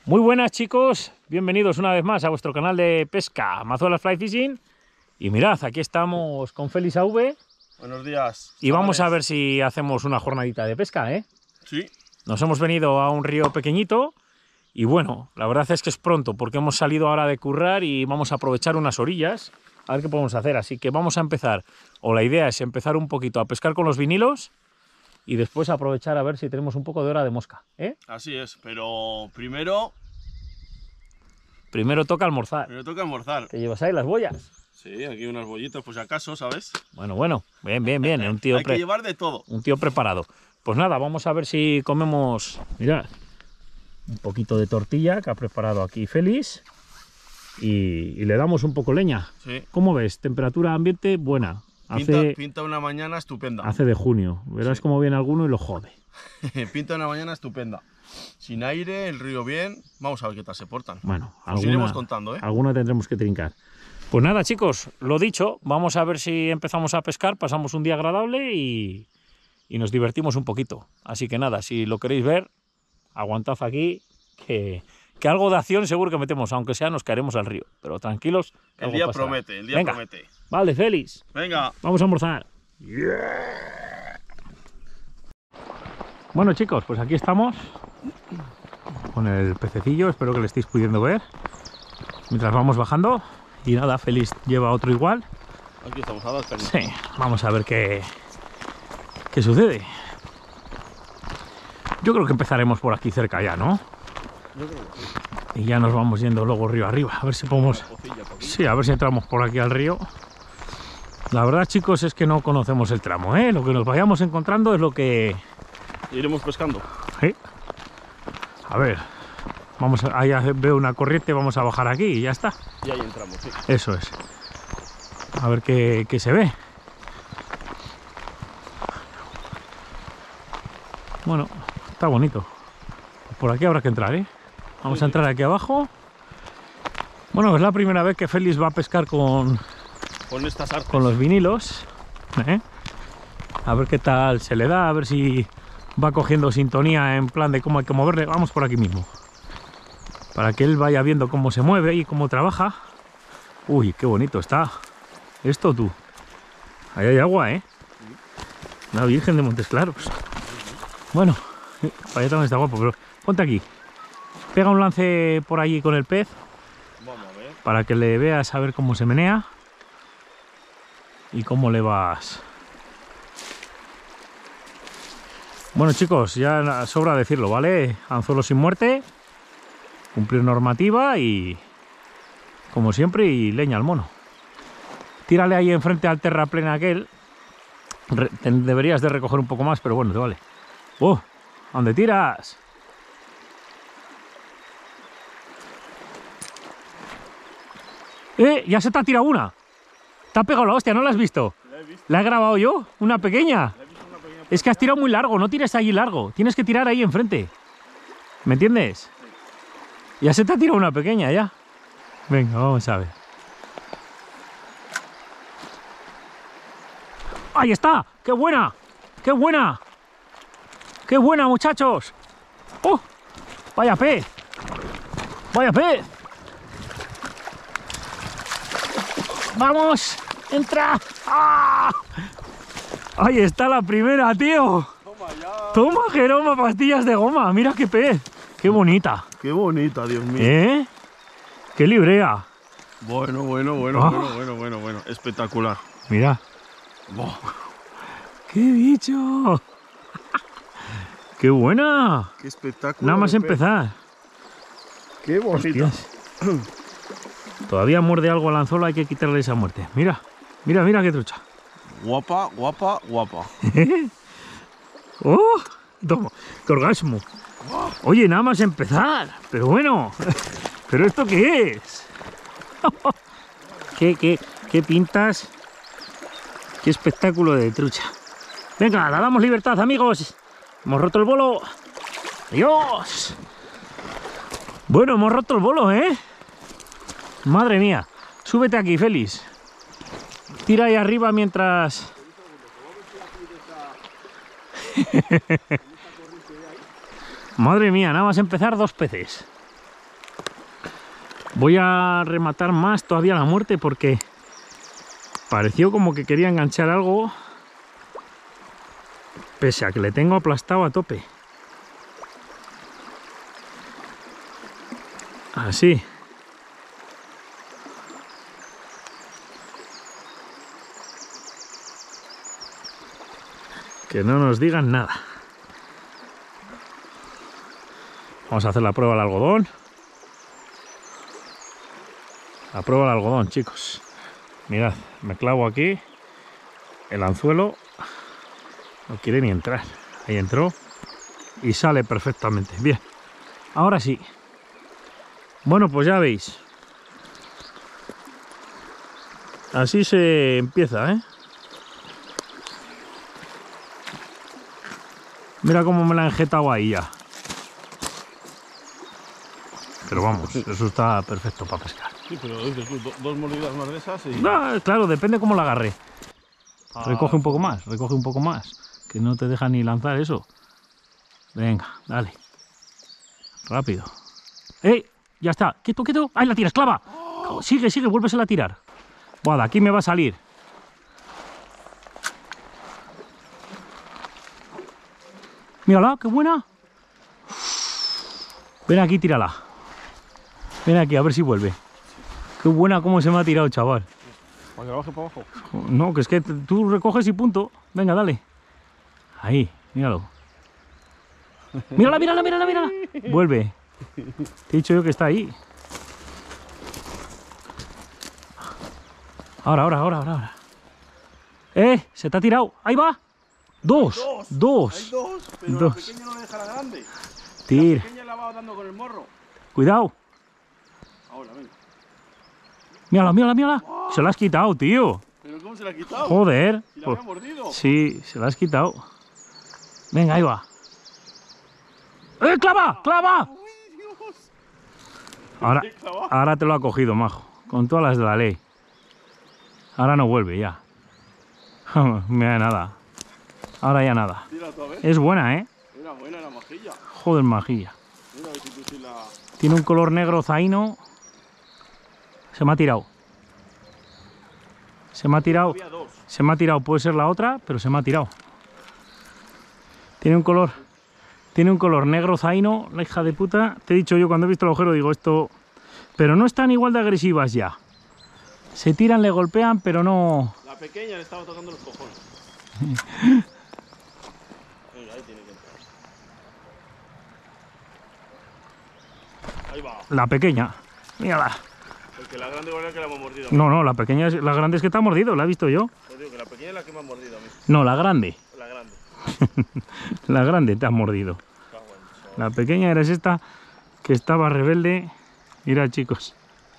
Muy buenas chicos, bienvenidos una vez más a vuestro canal de pesca, Mazuelas Fly Fishing. Y mirad, aquí estamos con Félix AV. Buenos días. Y vamos a ver si hacemos una jornadita de pesca, ¿eh? Sí. Nos hemos venido a un río pequeñito y bueno, la verdad es que es pronto porque hemos salido ahora de currar y vamos a aprovechar unas orillas a ver qué podemos hacer. Así que vamos a empezar, o la idea es empezar un poquito a pescar con los vinilos y después aprovechar a ver si tenemos un poco de hora de mosca, ¿eh? Así es, pero primero toca almorzar. Primero toca almorzar. ¿Te llevas ahí las boyas? Sí, aquí unas bollitas, pues acaso, ¿sabes? Bueno, bien. Un tío Hay que llevar de todo. Un tío preparado. Pues nada, vamos a ver si comemos, mirad, un poquito de tortilla que ha preparado aquí Félix y le damos un poco leña. Sí. ¿Cómo ves? Temperatura ambiente buena. Pinta una mañana estupenda. Hace de junio. Verás Sí. cómo viene alguno y lo jode. Pinta una mañana estupenda. Sin aire, el río bien. Vamos a ver qué tal se portan. Bueno, Os iremos contando, ¿eh? Alguna tendremos que trincar. Pues nada, chicos, lo dicho, vamos a ver si empezamos a pescar, pasamos un día agradable y nos divertimos un poquito. Así que nada, si lo queréis ver, aguantad aquí, que algo de acción seguro que metemos, aunque sea nos caeremos al río. Pero tranquilos, que El algo día pasará. promete, el día Venga. promete. Vale, Félix, Venga. vamos a almorzar. Bueno, chicos, pues aquí estamos con el pececillo, espero que le estéis pudiendo ver mientras vamos bajando. Y nada, Félix lleva otro igual. Aquí estamos a dar caña. Sí, vamos a ver qué sucede. Yo creo que empezaremos por aquí cerca ya, ¿no? Yo creo que sí. Y ya nos vamos yendo luego río arriba, a ver si podemos... Cocilla, por aquí. Sí, a ver si entramos por aquí al río. La verdad, chicos, es que no conocemos el tramo, ¿eh? Lo que nos vayamos encontrando es lo que... Iremos pescando. ¿Sí? A ver, vamos a... Ahí veo una corriente, vamos a bajar aquí y ya está. Y ahí entramos, sí. Eso es. A ver qué se ve. Bueno, está bonito. Por aquí habrá que entrar, ¿eh? Vamos a entrar aquí abajo. Bueno, es la primera vez que Félix va a pescar con estas artes. los vinilos, ¿eh? A ver qué tal se le da, a ver si va cogiendo sintonía en plan de cómo hay que moverle. Vamos por aquí mismo, para que él vaya viendo cómo se mueve y cómo trabaja. Uy, qué bonito está esto, tú. Ahí hay agua, ¿eh? La Virgen de Montes Claros. Bueno, para allá también está guapo, pero ponte aquí. Pega un lance por allí con el pez Vamos a ver. para que le veas a ver cómo se menea y cómo le vas. Bueno, chicos, ya sobra decirlo, ¿vale? Anzuelo sin muerte, cumplir normativa y, como siempre, y leña al mono. Tírale ahí enfrente al terraplén aquel. Deberías de recoger un poco más, pero bueno, te vale. ¡Oh! ¿A dónde tiras? Ya se te ha tirado una. Te ha pegado la hostia, ¿no la has visto? La he visto. ¿La he grabado yo? Una pequeña. La he visto una pequeña. Es que has tirado muy largo, no tires allí largo. Tienes que tirar ahí enfrente. ¿Me entiendes? Ya se te ha tirado una pequeña, ya. Venga, vamos a ver. ¡Ahí está! ¡Qué buena! ¡Qué buena! ¡Qué buena, muchachos! ¡Oh! ¡Vaya pez! ¡Vaya pez! ¡Vamos! ¡Entra! ¡Ah! ¡Ahí está la primera, tío! Toma ya. ¡Toma, Jeroma, pastillas de goma! ¡Mira qué pez! ¡Qué bonita! Qué bonita, Dios mío. ¿Eh? ¡Qué librea! Bueno. Espectacular. Mira. Buah. ¡Qué bicho! ¡Qué buena! Qué espectáculo. Nada más de pez. empezar. Qué bonita. Hostias. Todavía muerde algo al anzuelo, hay que quitarle esa muerte. Mira, mira qué trucha. Guapa. ¡Oh! Toma, qué orgasmo. Oye, nada más empezar. Pero bueno, ¿pero esto qué es? ¿Qué pintas? Qué espectáculo de trucha. Venga, la damos libertad, amigos. Hemos roto el bolo. ¡Dios! Bueno, hemos roto el bolo, ¿eh? Madre mía. Súbete aquí, Félix. Tira ahí arriba mientras... Madre mía, nada más empezar 2 peces. Voy a rematar más todavía la muerte porque pareció como que quería enganchar algo, pese a que le tengo aplastado a tope. Así. Que no nos digan nada. Vamos a hacer la prueba del algodón. La prueba del algodón, chicos. Mirad, me clavo aquí. El anzuelo no quiere ni entrar. Ahí entró y sale perfectamente. Bien, ahora sí. Bueno, pues ya veis. Así se empieza, ¿eh? Mira cómo me la he enjetado ahí ya. Pero vamos, eso está perfecto para pescar. Sí, pero dices tú, dos mordidas más de esas y... No, claro, depende cómo la agarre. Recoge un poco más, recoge un poco más. Que no te deja ni lanzar eso. Venga, dale. Rápido. ¡Eh! Ya está. ¡Quieto, quieto! ¡Ahí la tiras, clava! Sigue, sigue, vuélvesela a tirar. Buah, de aquí me va a salir. Mírala, qué buena. Ven aquí, tírala. Ven aquí, a ver si vuelve. Qué buena cómo se me ha tirado, chaval. ¿Para que baje para abajo? No, que es que tú recoges y punto. Venga, dale. Ahí, míralo. Mírala, mírala, mírala, mírala. Vuelve. Te he dicho yo que está ahí. Ahora, ahora, ahora, ahora. Se te ha tirado. Ahí va. Dos. Hay Dos. dos, pero Dos. la pequeña no le deja la grande. Tira. La pequeña la va dando con el morro. Cuidado. Ahora, venga. Mírala, mírala, mírala. Se la has quitado, tío. ¿Pero cómo se la ha quitado? Joder. ¿Y la había mordido? Sí, se la has quitado. Venga, ahí va. ¡Clava! ¡Clava! ¡Uy, Dios! Ahora te lo ha cogido, majo. Con todas las de la ley. Ahora no vuelve ya. Mira, nada. Ahora ya nada. Tira tú a ver. Es buena, ¿eh? Era buena la majilla. Joder, majilla. Mira a ver si tú sí la... Tiene un color negro zaino. Se me ha tirado. Se me ha tirado. Había dos. Se me ha tirado. Puede ser la otra, pero se me ha tirado. Tiene un color negro zaino, la hija de puta. Te he dicho yo cuando he visto el agujero, digo esto... Pero no están igual de agresivas ya. Se tiran, le golpean, pero no... La pequeña le estaba tocando los cojones. Venga, ahí tiene que entrar. Ahí va. La pequeña. Mírala. Porque la grande igual es la que la hemos mordido. No, no, la pequeña es... La grande es que te ha mordido, la he visto yo. Os digo que la pequeña es la que me ha mordido a mí. No, la grande. La grande. La grande te ha mordido. Cago en sol. La pequeña eres esta que estaba rebelde. Mira, chicos.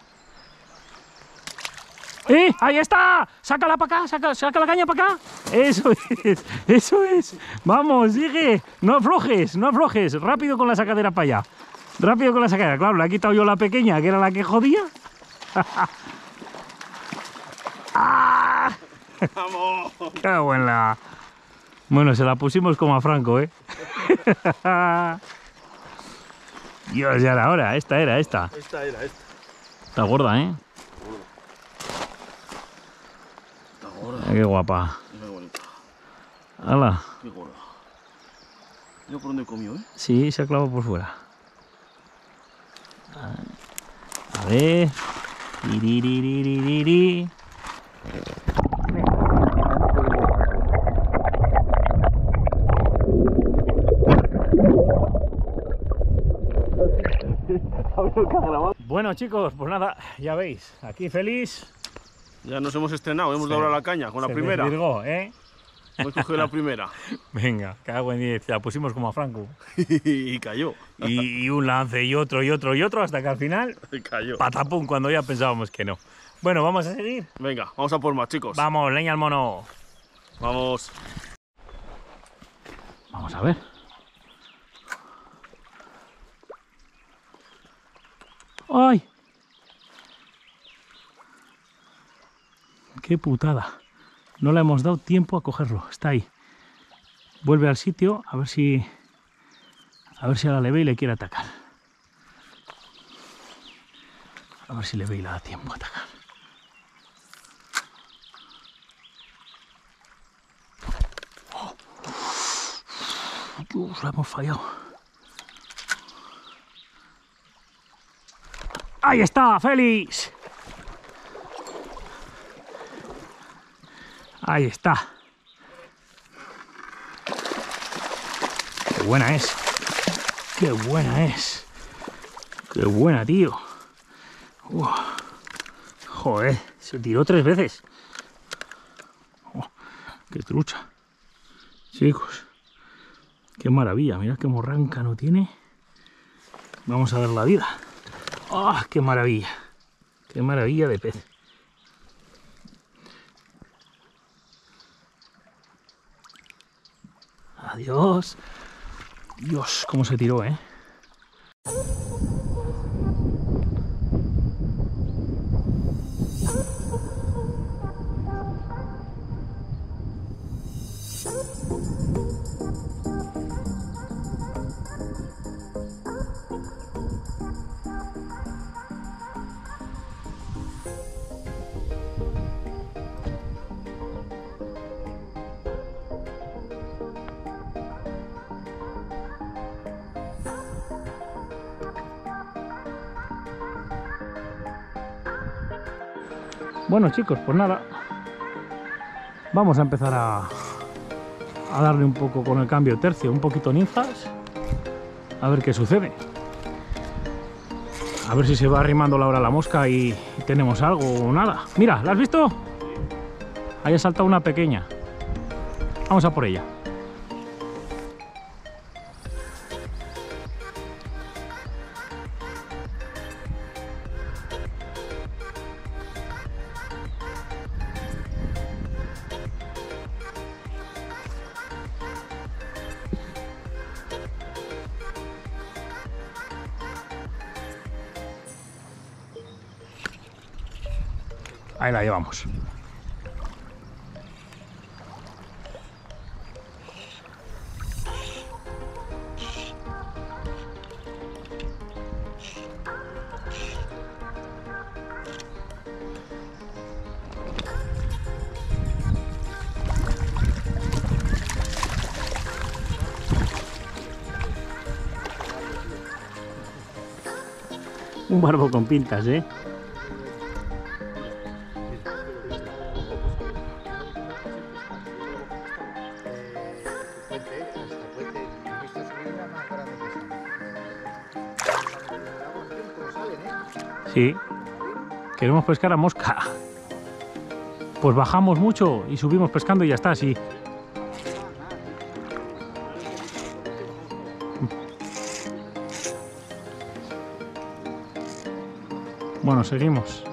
¡Ahí está! ¡Sácala para acá! ¡Saca la caña para acá! ¡Eso es! ¡Eso es! ¡Vamos, sigue! ¡No aflojes! ¡No aflojes! ¡Rápido con la sacadera para allá! ¡Rápido con la sacadera! Claro, le he quitado yo la pequeña, que era la que jodía. ¡Ah! ¡Vamos! ¡Cago en la... Bueno, se la pusimos como a Franco, ¿eh? Dios, ya era hora. Esta era, esta. Esta era, esta. Está gorda, ¿eh? Está gorda. Qué guapa. Muy bonita. ¡Hala! Qué gorda. Mira por dónde comió, ¿eh? Sí, se ha clavado por fuera. A ver. Tiririririri. Bueno, chicos, pues nada, ya veis, aquí feliz. Ya nos hemos estrenado, hemos Sí. doblado la caña con la Se primera. desvirgó, ¿eh? Hemos cogido la primera. Venga, cago en 10, la pusimos como a Franco. Y cayó. Y un lance y otro y otro y otro hasta que al final, Cayó. patapum, cuando ya pensábamos que no. Bueno, vamos a seguir. Venga, vamos a por más, chicos. Vamos, leña al mono. Vamos. Vamos a ver. ¡Ay! ¡Qué putada! No le hemos dado tiempo a cogerlo. Está ahí. Vuelve al sitio a ver si ahora le ve y le quiere atacar. A ver si le ve y le da tiempo a atacar. Oh. Dios, la hemos fallado. ¡Ahí está, Félix! Ahí está. ¡Qué buena es! ¡Qué buena es! ¡Qué buena, tío! Joder, se tiró 3 veces. Oh, ¡qué trucha! Chicos, qué maravilla. Mirad qué morranca no tiene. Vamos a ver la vida. ¡Oh, qué maravilla! ¡Qué maravilla de pez! Adiós. Dios, cómo se tiró, ¿eh? Bueno, chicos, pues nada, vamos a empezar a darle un poco con el cambio de tercio, un poquito ninfas, a ver qué sucede. A ver si se va arrimando la hora la mosca y tenemos algo o nada. Mira, ¿la has visto? Ahí ha saltado una pequeña. Vamos a por ella. Ahí la llevamos. Un barbo con pintas, ¿eh? Sí, queremos pescar a mosca. Pues bajamos mucho y subimos pescando y ya está, sí. Bueno, seguimos.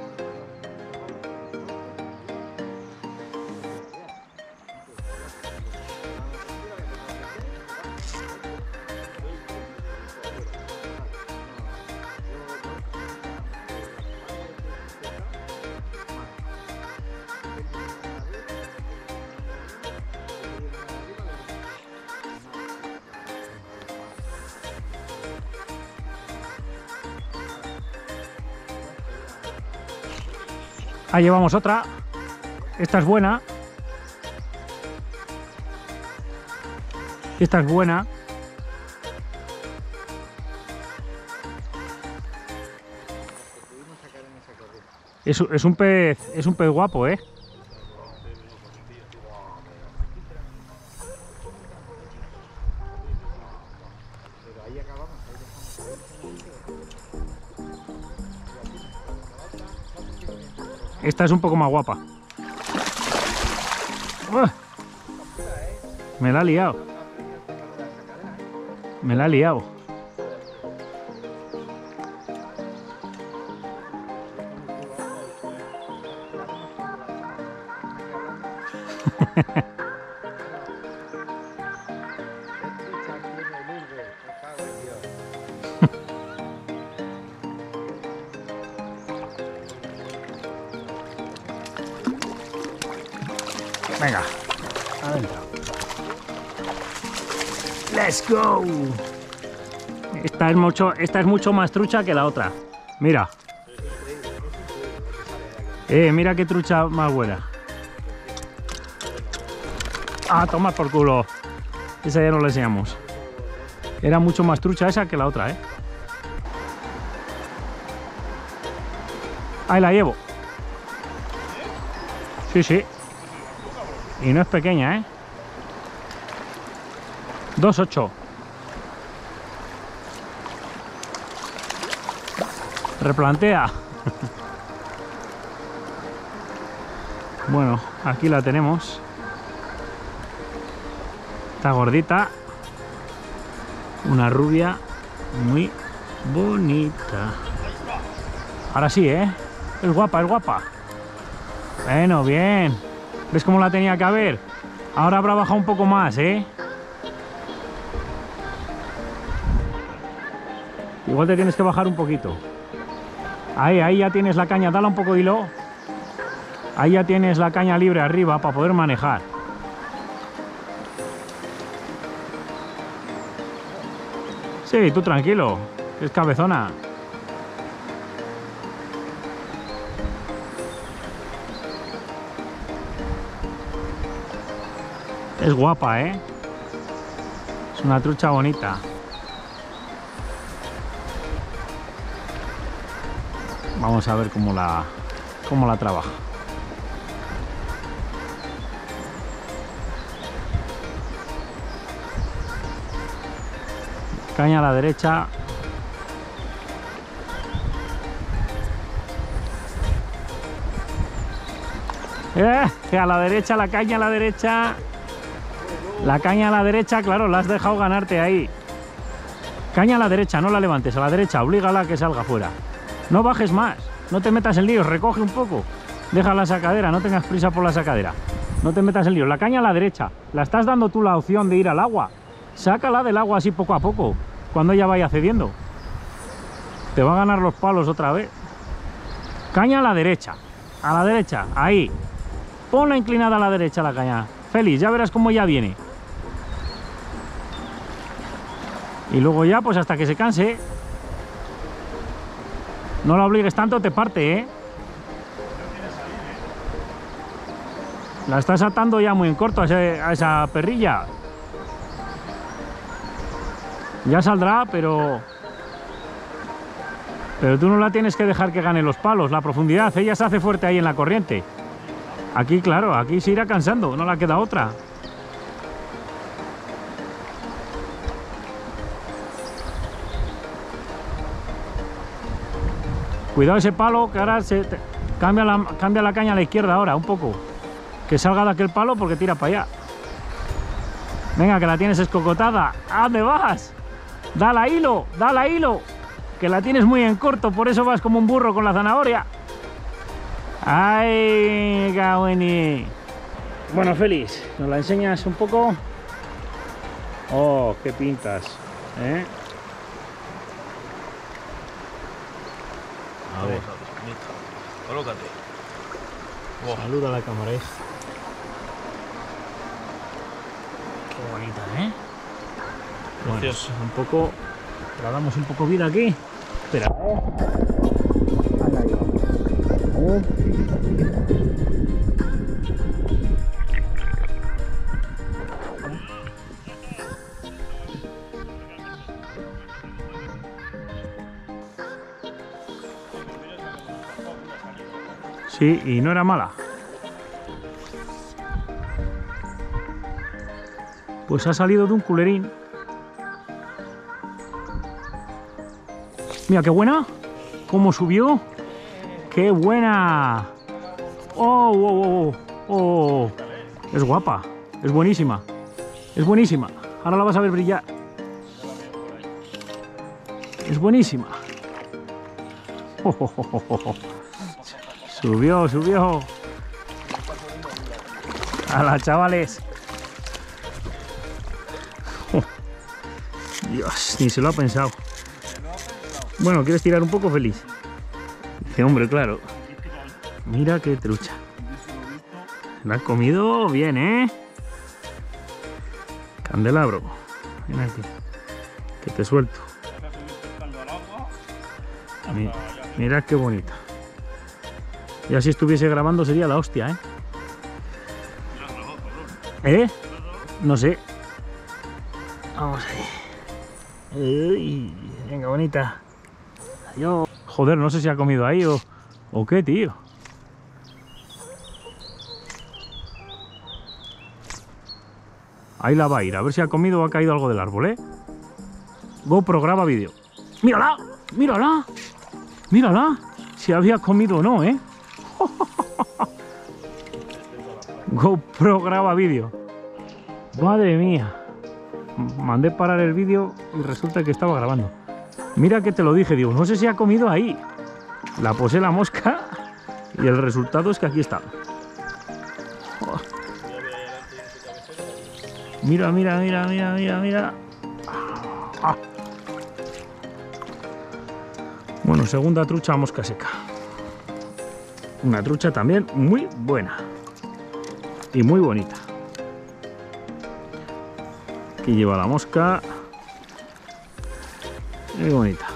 Ahí llevamos otra. Esta es buena. Esta es buena. Es un pez guapo, ¿eh? Esta es un poco más guapa. Me la ha liado. Me la ha liado. Venga, adentro. Let's go. Esta es mucho más trucha que la otra. Mira. Mira qué trucha más buena. Ah, toma por culo. Esa ya no la enseñamos. Era mucho más trucha esa que la otra, ¿eh? Ahí la llevo. Sí, sí. Y no es pequeña, ¿eh? 2,8. Replantea. Bueno, aquí la tenemos. Está gordita. Una rubia muy bonita. Ahora sí, ¿eh? Es guapa, es guapa. Bueno, bien. ¿Ves cómo la tenía que haber? Ahora habrá bajado un poco más, ¿eh? Igual te tienes que bajar un poquito. Ahí ya tienes la caña. Dale un poco de hilo. Ahí ya tienes la caña libre arriba para poder manejar. Sí, tú tranquilo, que es cabezona. Es guapa, ¿eh? Es una trucha bonita. Vamos a ver cómo la trabaja. Caña a la derecha. A la derecha, la caña a la derecha. La caña a la derecha, claro, la has dejado ganarte ahí. Caña a la derecha, no la levantes, a la derecha, oblígala a que salga fuera. No bajes más, no te metas en líos, recoge un poco. Deja la sacadera, no tengas prisa por la sacadera. No te metas en líos, la caña a la derecha. La estás dando tú la opción de ir al agua. Sácala del agua así poco a poco, cuando ella vaya cediendo. Te va a ganar los palos otra vez. Caña a la derecha, ahí. Ponla inclinada a la derecha la caña. Félix, ya verás cómo ya viene. Y luego ya, pues hasta que se canse. No la obligues tanto, te parte, ¿eh? La estás atando ya muy en corto a esa perrilla. Ya saldrá, pero tú no la tienes que dejar que gane los palos, la profundidad. Ella se hace fuerte ahí en la corriente. Aquí, claro, aquí se irá cansando, no la queda otra. Cuidado ese palo, que ahora cambia la caña a la izquierda ahora, un poco. Que salga de aquel palo porque tira para allá. Venga, que la tienes escocotada. ¿A dónde vas? Dale hilo, que la tienes muy en corto, por eso vas como un burro con la zanahoria. ¡Ay, qué bueno! Bueno, Félix, ¿nos la enseñas un poco? Oh, qué pintas, ¿eh? A ver. Colócate. Oh. Saluda a la cámara. Qué bonita, ¿eh? Bueno, un poco. La damos un poco vida aquí. Espera. Sí, y no era mala. Pues ha salido de un culerín. Mira, qué buena. ¿Cómo subió? ¡Qué buena! ¡Oh, oh, oh, oh! Es guapa. Es buenísima. Es buenísima. Ahora la vas a ver brillar. Es buenísima. Oh, oh, oh, oh, oh. Subió, subió. ¡Hala, chavales! Oh. Dios, ni se lo ha pensado. Bueno, ¿quieres tirar un poco, Félix? Dice, hombre, claro. Mira qué trucha. La has comido bien, ¿eh? Candelabro. Ven aquí. Que te suelto. Mira qué bonita. Ya si estuviese grabando sería la hostia, ¿eh? ¿Eh? No sé. Vamos ahí. Uy, venga, bonita. Adiós. Joder, no sé si ha comido ahí o qué, tío. Ahí la va a ir, a ver si ha comido o ha caído algo del árbol, ¿eh? GoPro graba vídeo. ¡Mírala! ¡Mírala! ¡Mírala! Si había comido o no, ¿eh? GoPro graba vídeo. Madre mía. Mandé parar el vídeo y resulta que estaba grabando. Mira que te lo dije, digo, no sé si ha comido ahí. La posé la mosca y el resultado es que aquí está. Oh. Mira, mira, mira, mira, mira, mira. Ah. Bueno, segunda trucha a mosca seca. Una trucha también muy buena. Y muy bonita. Aquí lleva la mosca. Muy bonita.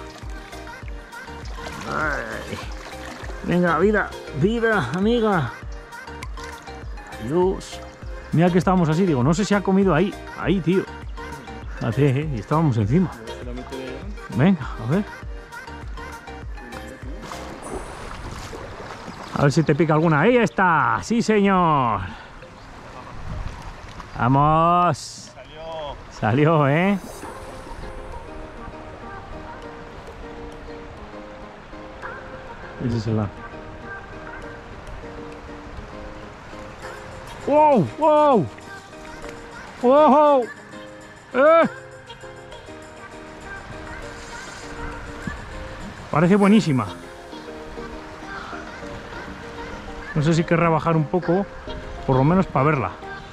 Ay. Venga, vida, vida, amiga. Adiós. Mira que estábamos así, digo, no sé si ha comido ahí. Ahí, tío. Fíjate, y estábamos encima. Venga, a ver. A ver si te pica alguna. Ahí está. Sí, señor. Vamos. Salió, ¿eh? Ese es el lado. ¡Wow! ¡Wow! ¡Wow! Parece buenísima. No sé si querrá bajar un poco, por lo menos para verla.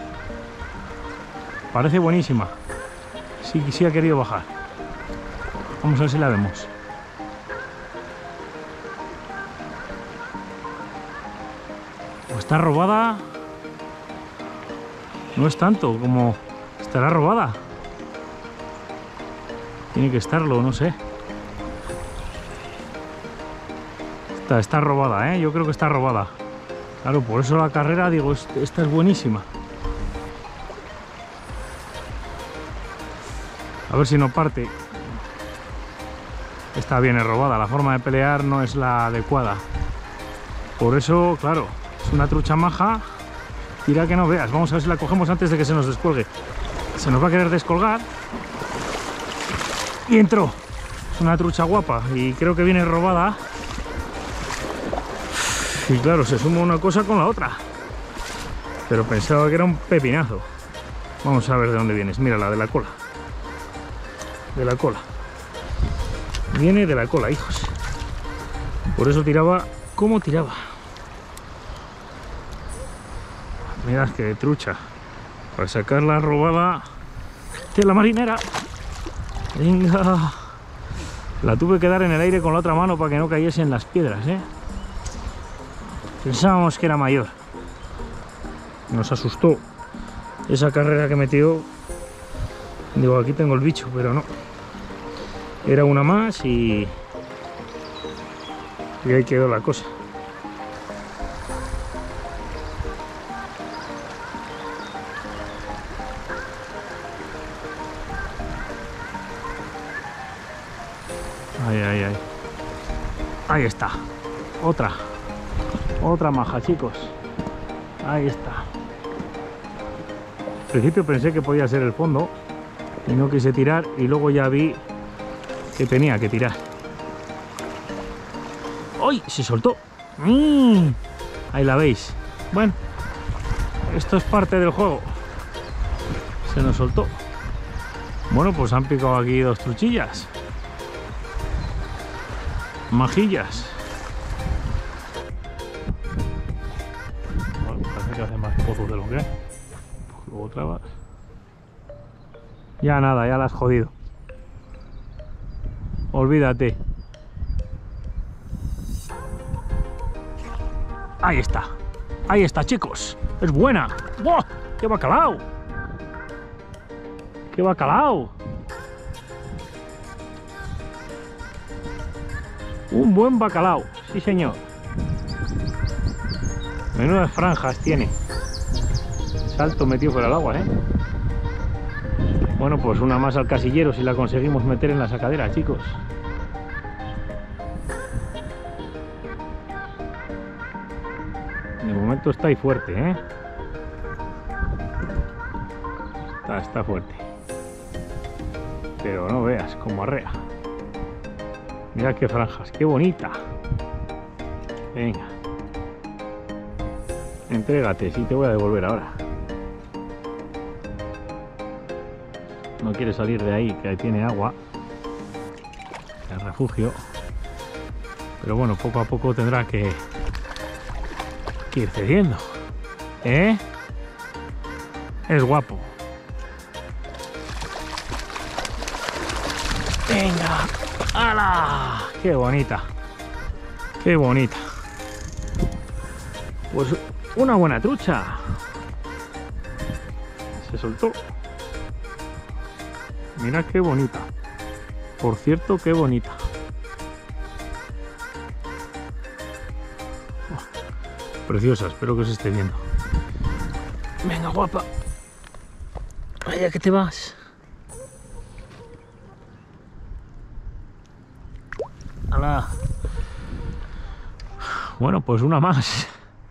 Parece buenísima. Sí ha querido bajar. Vamos a ver si la vemos. ¿O está robada? No es tanto como estará robada. Tiene que estarlo, no sé. Está robada, ¿eh? Yo creo que está robada. Claro, por eso la carrera, digo, esta es buenísima. A ver si no parte. Esta viene robada, la forma de pelear no es la adecuada. Por eso, claro, es una trucha maja. Tira que no veas. Vamos a ver si la cogemos antes de que se nos descuelgue. Se nos va a querer descolgar. Y entró. Es una trucha guapa y creo que viene robada. Y claro, se suma una cosa con la otra. Pero pensaba que era un pepinazo. Vamos a ver de dónde vienes. Mira, la de la cola. De la cola. Viene de la cola, hijos. Por eso tiraba como tiraba. Mirad que de trucha. Para sacar la robada de la marinera. Venga. La tuve que dar en el aire con la otra mano para que no cayese en las piedras, ¿eh? Pensábamos que era mayor. Nos asustó esa carrera que metió. Digo, aquí tengo el bicho, pero no. Era una más y ahí quedó la cosa. Ay, ay, ay. Ahí está. Otra maja, chicos. Ahí está. Al principio pensé que podía ser el fondo y no quise tirar y luego ya vi que tenía que tirar. ¡Ay! Se soltó. Ahí la veis. Bueno, esto es parte del juego. Se nos soltó. Bueno, pues han picado aquí dos truchillas. Majillas. Bueno, parece que hace más pozos de lo que es. Luego trabas. Ya nada, ya la has jodido. Olvídate. Ahí está, chicos. Es buena. ¡Wow! ¡Qué bacalao! ¡Qué bacalao! Un buen bacalao, sí señor. Menudas franjas tiene. Salto metido fuera del agua, ¿eh? Bueno, pues una más al casillero si la conseguimos meter en la sacadera, chicos. De momento está ahí fuerte, ¿eh? Está fuerte. Pero no veas cómo arrea. Mira qué franjas, qué bonita. Venga. Entrégate, sí, te voy a devolver ahora. No quiere salir de ahí, que ahí tiene agua. El refugio. Pero bueno, poco a poco tendrá que ir cediendo. ¿Eh? Es guapo. Venga. ¡Hala! ¡Qué bonita! ¡Qué bonita! Pues una buena trucha. Se soltó. Mira qué bonita. Por cierto, qué bonita. Oh, preciosa, espero que os esté viendo. Venga, guapa. Vaya que te vas. ¡Hala! Bueno, pues una más.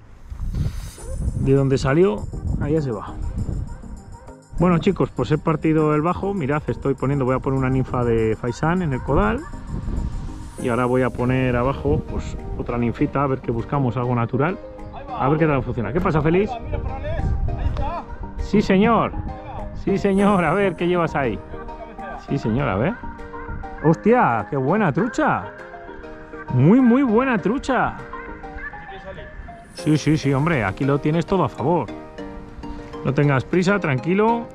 De donde salió, allá se va. Bueno, chicos, pues he partido el bajo. Mirad, voy a poner una ninfa de faisán en el codal. Y ahora voy a poner abajo pues otra ninfita, a ver que buscamos algo natural. A ver qué tal funciona. ¿Qué pasa, Félix? Mira, ahí está. Sí, señor. Sí, señor. A ver, ¿qué llevas ahí? Sí, señor, a ver. ¡Hostia! ¡Qué buena trucha! Muy, muy buena trucha. Sí, sí, sí, hombre. Aquí lo tienes todo a favor. No tengas prisa, tranquilo.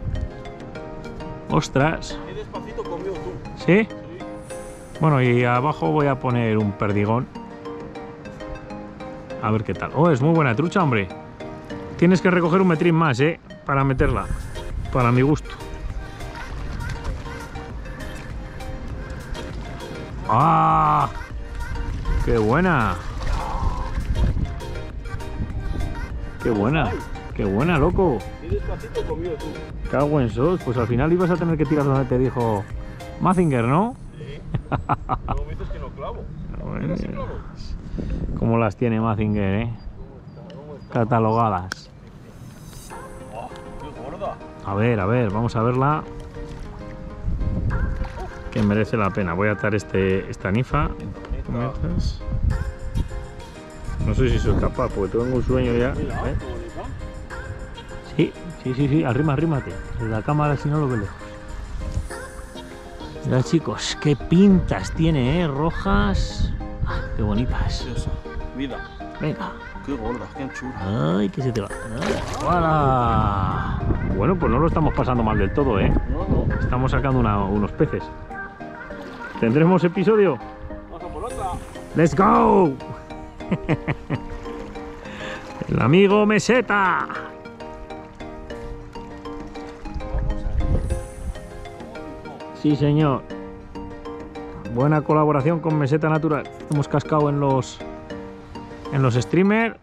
¡Ostras! Qué despacito comió tú. ¿Sí? Sí. Bueno, y abajo voy a poner un perdigón. A ver qué tal. Oh, es muy buena trucha, hombre. Tienes que recoger un metrín más, para meterla. Para mi gusto. ¡Ah! ¡Qué buena! ¡Qué buena! ¡Qué buena, loco! Qué despacito comió tú. Cago en sos. Pues al final ibas a tener que tirar donde te dijo Mazinger, ¿no? Sí. Luego me dices que no clavo. Bueno, Sí clavo. ¿cómo las tiene Mazinger, catalogadas? Oh, qué gorda. A ver, vamos a verla. Que merece la pena. Voy a atar esta ninfa. No sé si soy capaz, porque tengo un sueño ya. Mira, ¿Eh? qué bonita. Sí, sí, sí, sí. Arrímate. Desde la cámara si no lo ve lejos. Mira, chicos, qué pintas tiene, rojas. Ah, qué bonitas. Preciosa. Vida. Venga. Qué gorda, qué anchura. Ay, que se te va. ¡Hala! Bueno, pues no lo estamos pasando mal del todo, ¿eh? No, no. Estamos sacando unos peces. ¿Tendremos episodio? Vamos a por otra. ¡Let's go! El amigo Meseta. Sí, señor. Buena colaboración con Meseta Natural. Hemos cascado en los streamers.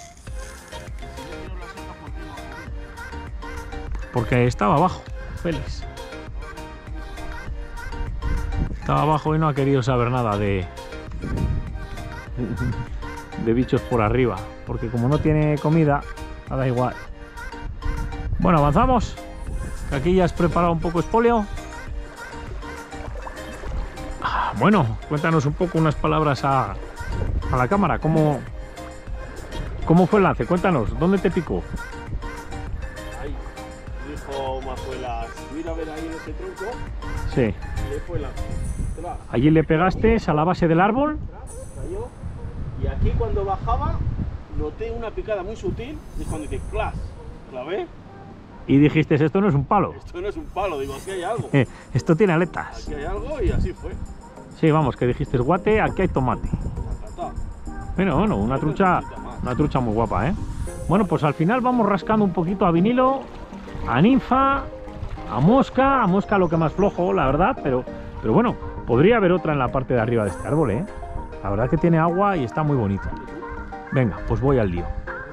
Porque estaba abajo, Félix. Estaba abajo y no ha querido saber nada de bichos por arriba. Porque como no tiene comida, da igual. Bueno, avanzamos. Que aquí ya has preparado un poco espolio. Bueno, cuéntanos un poco unas palabras a la cámara. ¿Cómo fue el lance? Cuéntanos, ¿dónde te picó? Ahí. Dijo Mazuelas, mira a ver ahí en ese tronco. Sí. Y ahí fue la. Tras, Allí le pegaste a la base del árbol. cayó. Y aquí cuando bajaba, noté una picada muy sutil. Y es cuando dice, clas, clavé. Y dijiste, esto no es un palo. Esto no es un palo, digo, aquí hay algo. Esto tiene aletas. Aquí hay algo y así fue. Sí, vamos, que dijiste, guate, aquí hay tomate. Bueno, una trucha muy guapa, ¿eh? Bueno, pues al final vamos rascando un poquito a vinilo, a ninfa, a mosca lo que más flojo, la verdad, pero bueno, podría haber otra en la parte de arriba de este árbol, ¿eh? La verdad que tiene agua y está muy bonito. Venga, pues voy al lío.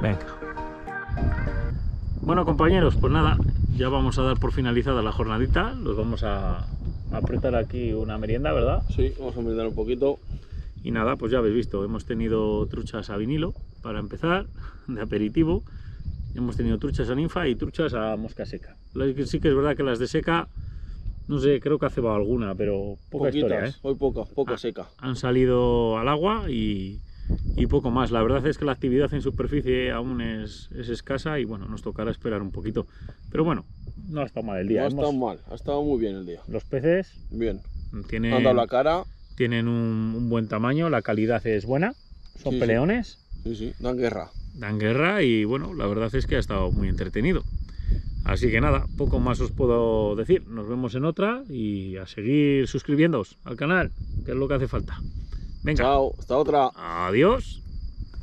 Venga. Bueno, compañeros, pues nada, ya vamos a dar por finalizada la jornadita. Los vamos a apretar aquí una merienda, ¿verdad? Sí, vamos a merendar un poquito. Y nada, pues ya habéis visto, hemos tenido truchas a vinilo para empezar, de aperitivo. Hemos tenido truchas a ninfa y truchas a mosca seca. Sí que es verdad que las de seca, no sé, creo que ha cebado alguna, pero poca Poquitas, historia, ¿eh? Hoy poca seca. Han salido al agua y poco más. La verdad es que la actividad en superficie aún es escasa y bueno, nos tocará esperar un poquito. Pero bueno, no ha estado mal el día. No ha estado mal, ha estado muy bien el día. Los peces Bien. tienen, Han dado la cara. tienen un buen tamaño, la calidad es buena, son Sí, peleones. Sí, dan guerra. Dan guerra y bueno, la verdad es que ha estado muy entretenido. Así que nada, poco más os puedo decir. Nos vemos en otra y a seguir suscribiéndoos al canal, que es lo que hace falta. Venga. Chao, hasta otra. Adiós.